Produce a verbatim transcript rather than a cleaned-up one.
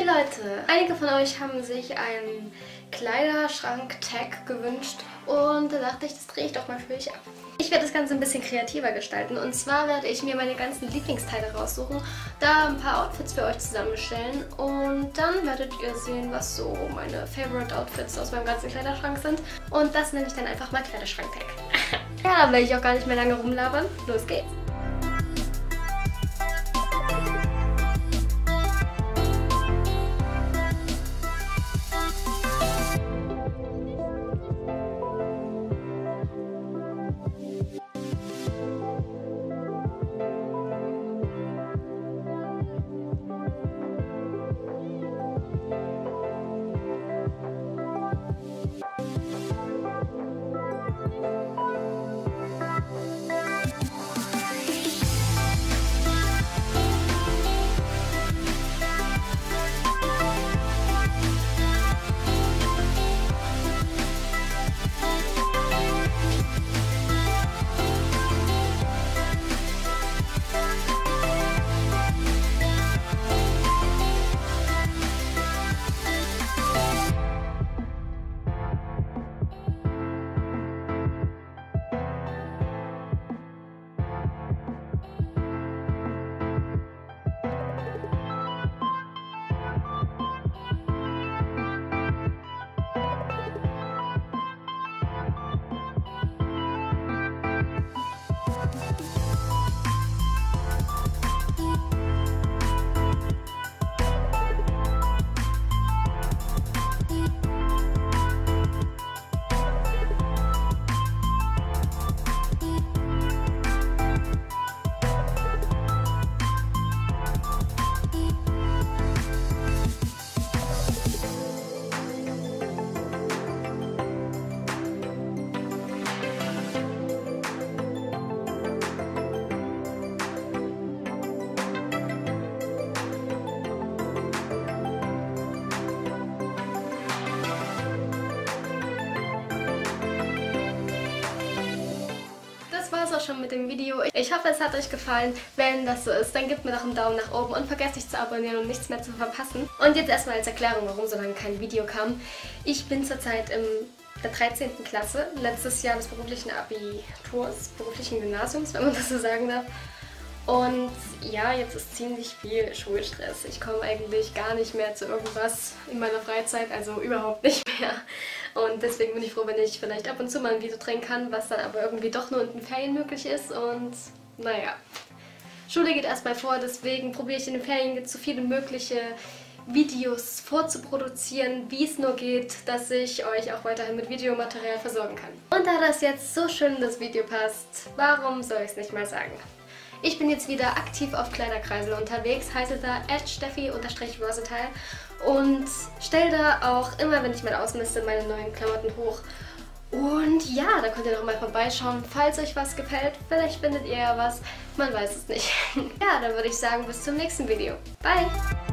Leute, einige von euch haben sich einen Kleiderschrank-Tag gewünscht und da dachte ich, das drehe ich doch mal für euch ab. Ich werde das Ganze ein bisschen kreativer gestalten und zwar werde ich mir meine ganzen Lieblingsteile raussuchen, da ein paar Outfits für euch zusammenstellen und dann werdet ihr sehen, was so meine Favorite Outfits aus meinem ganzen Kleiderschrank sind und das nenne ich dann einfach mal Kleiderschrank-Tag. Ja, da will ich auch gar nicht mehr lange rumlabern. Los geht's! Auch schon mit dem Video. Ich hoffe, es hat euch gefallen. Wenn das so ist, dann gebt mir doch einen Daumen nach oben und vergesst nicht zu abonnieren, um nichts mehr zu verpassen. Und jetzt erstmal als Erklärung, warum so lange kein Video kam. Ich bin zurzeit in der dreizehnten Klasse, letztes Jahr des beruflichen Abiturs, beruflichen Gymnasiums, wenn man das so sagen darf. Und ja, jetzt ist ziemlich viel Schulstress. Ich komme eigentlich gar nicht mehr zu irgendwas in meiner Freizeit, also überhaupt nicht mehr. Und deswegen bin ich froh, wenn ich vielleicht ab und zu mal ein Video drehen kann, was dann aber irgendwie doch nur in den Ferien möglich ist. Und naja, Schule geht erstmal vor, deswegen probiere ich in den Ferien jetzt so viele mögliche Videos vorzuproduzieren, wie es nur geht, dass ich euch auch weiterhin mit Videomaterial versorgen kann. Und da das jetzt so schön in das Video passt, warum soll ich es nicht mal sagen? Ich bin jetzt wieder aktiv auf Kleiderkreisel unterwegs, heiße da at steffi versatile und stelle da auch immer, wenn ich mal ausmiste, meine neuen Klamotten hoch. Und ja, da könnt ihr noch mal vorbeischauen, falls euch was gefällt. Vielleicht findet ihr ja was, man weiß es nicht. Ja, dann würde ich sagen, bis zum nächsten Video. Bye!